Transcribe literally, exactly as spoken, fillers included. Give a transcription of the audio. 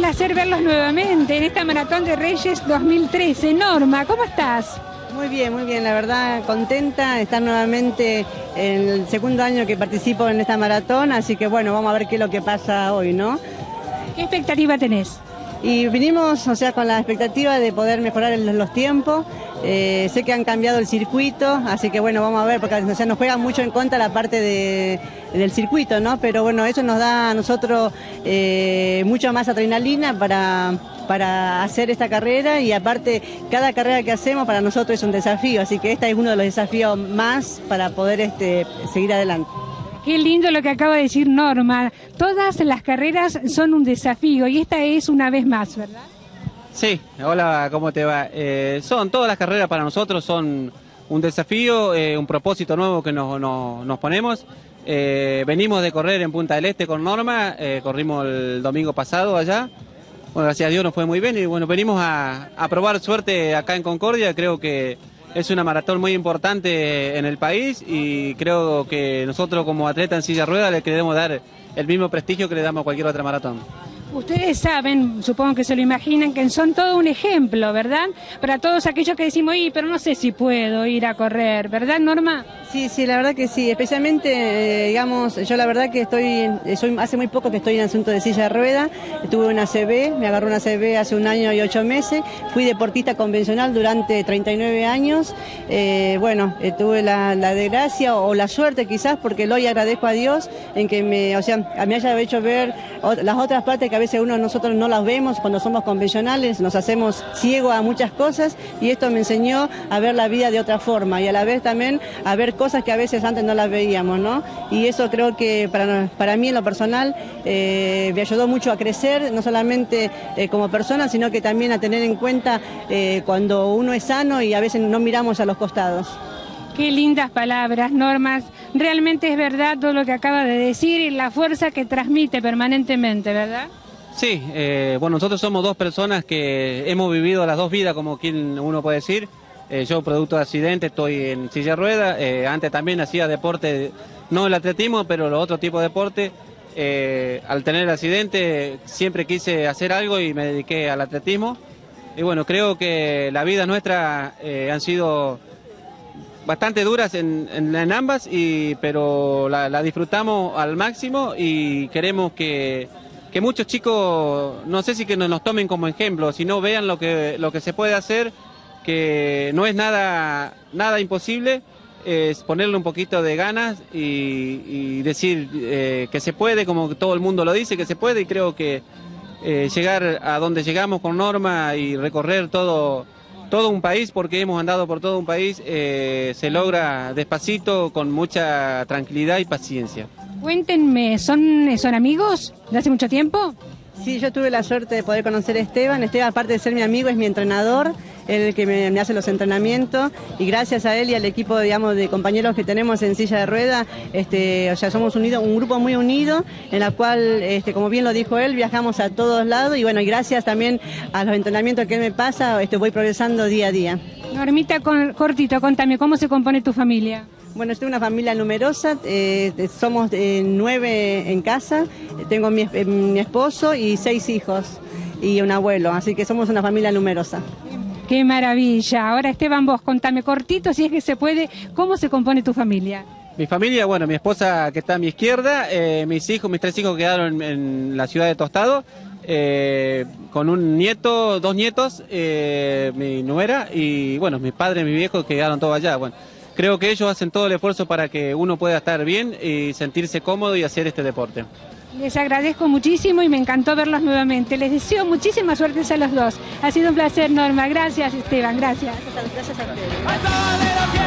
placer verlos nuevamente en esta Maratón de Reyes dos mil trece. Norma, ¿cómo estás? Muy bien, muy bien, la verdad contenta de estar nuevamente en el segundo año que participo en esta maratón, así que bueno, vamos a ver qué es lo que pasa hoy, ¿no? ¿Qué expectativa tenés? Y vinimos, o sea, con la expectativa de poder mejorar el, los tiempos. Eh, sé que han cambiado el circuito, así que bueno, vamos a ver, porque o sea, nos juega mucho en contra la parte de, del circuito, ¿no? Pero bueno, eso nos da a nosotros eh, mucho más adrenalina para, para hacer esta carrera, y aparte cada carrera que hacemos para nosotros es un desafío, así que este es uno de los desafíos más para poder este, seguir adelante. Qué lindo lo que acaba de decir Norma. Todas las carreras son un desafío y esta es una vez más, ¿verdad? Sí, hola, ¿cómo te va? Eh, son todas las carreras para nosotros, son un desafío, eh, un propósito nuevo que nos, nos, nos ponemos. Eh, venimos de correr en Punta del Este con Norma, eh, corrimos el domingo pasado allá. Bueno, gracias a Dios nos fue muy bien y bueno, venimos a, a probar suerte acá en Concordia. Creo que es una maratón muy importante en el país y creo que nosotros como atletas en silla de ruedas le queremos dar el mismo prestigio que le damos a cualquier otra maratón. Ustedes saben, supongo que se lo imaginan, que son todo un ejemplo, ¿verdad? Para todos aquellos que decimos, y pero no sé si puedo ir a correr, ¿verdad, Norma? Sí, sí, la verdad que sí, especialmente, eh, digamos, yo la verdad que estoy, soy hace muy poco que estoy en asunto de silla de rueda, tuve una A C V, me agarró una A C V hace un año y ocho meses, fui deportista convencional durante treinta y nueve años, eh, bueno, eh, tuve la, la desgracia o la suerte quizás, porque hoy agradezco a Dios en que me, o sea, me haya hecho ver las otras partes que a veces uno nosotros no las vemos cuando somos convencionales, nos hacemos ciegos a muchas cosas, y esto me enseñó a ver la vida de otra forma y a la vez también a ver cosas que a veces antes no las veíamos, ¿no? Y eso creo que para, para mí en lo personal eh, me ayudó mucho a crecer, no solamente eh, como persona, sino que también a tener en cuenta eh, cuando uno es sano y a veces no miramos a los costados. Qué lindas palabras, Norma. Realmente es verdad todo lo que acaba de decir y la fuerza que transmite permanentemente, ¿verdad? Sí, eh, bueno, nosotros somos dos personas que hemos vivido las dos vidas, como quien uno puede decir. Eh, yo, producto de accidente, estoy en silla de ruedas. Eh, antes también hacía deporte, no el atletismo, pero los otros tipos de deporte. Eh, al tener el accidente, siempre quise hacer algo y me dediqué al atletismo. Y bueno, creo que la vida nuestra eh, han sido bastante duras en, en, en ambas, y, pero la, la disfrutamos al máximo y queremos que, que muchos chicos, no sé si que nos, nos tomen como ejemplo, sino vean lo que, lo que se puede hacer, que no es nada, nada imposible, es ponerle un poquito de ganas y, y decir eh, que se puede, como todo el mundo lo dice, que se puede, y creo que eh, llegar a donde llegamos con Norma y recorrer todo, todo un país, porque hemos andado por todo un país, eh, se logra despacito, con mucha tranquilidad y paciencia. Cuéntenme, ¿son, son amigos de hace mucho tiempo? Sí, yo tuve la suerte de poder conocer a Esteban. Esteban, aparte de ser mi amigo, es mi entrenador, él es el que me, me hace los entrenamientos, y gracias a él y al equipo, digamos, de compañeros que tenemos en silla de ruedas, este, o sea, somos unidos, un grupo muy unido, en la cual, este, como bien lo dijo él, viajamos a todos lados, y bueno, y gracias también a los entrenamientos que él me pasa, este, voy progresando día a día. Normita, con, cortito, contame, ¿cómo se compone tu familia? Bueno, estoy una familia numerosa, eh, somos eh, nueve en casa, tengo mi, eh, mi esposo y seis hijos y un abuelo, así que somos una familia numerosa. ¡Qué maravilla! Ahora, Esteban, vos contame cortito, si es que se puede, ¿cómo se compone tu familia? Mi familia, bueno, mi esposa que está a mi izquierda, eh, mis hijos, mis tres hijos quedaron en, en la ciudad de Tostado, eh, con un nieto, dos nietos, eh, mi nuera, y bueno, mis padres, mis viejos quedaron todos allá, bueno. Creo que ellos hacen todo el esfuerzo para que uno pueda estar bien y sentirse cómodo y hacer este deporte. Les agradezco muchísimo y me encantó verlos nuevamente. Les deseo muchísima suerte a los dos. Ha sido un placer, Norma. Gracias, Esteban. Gracias. Gracias a ustedes.